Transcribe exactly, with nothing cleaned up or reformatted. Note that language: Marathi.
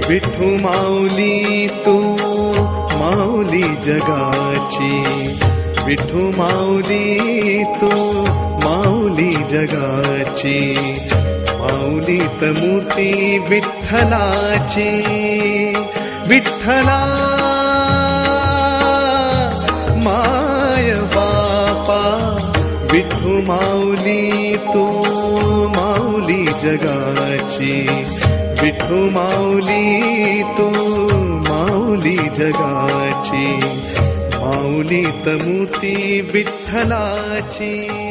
विठू माऊली तू माऊली जगाची, विठू माऊली तू माऊली जगाची, माऊलीत मूर्ती विठ्ठलाची, विठ्ठला माय बापा, विठू माऊली तू माऊली जगाची, विठू माऊली तू माऊली जगाची, माऊलीत मूर्ती विठ्ठलाची.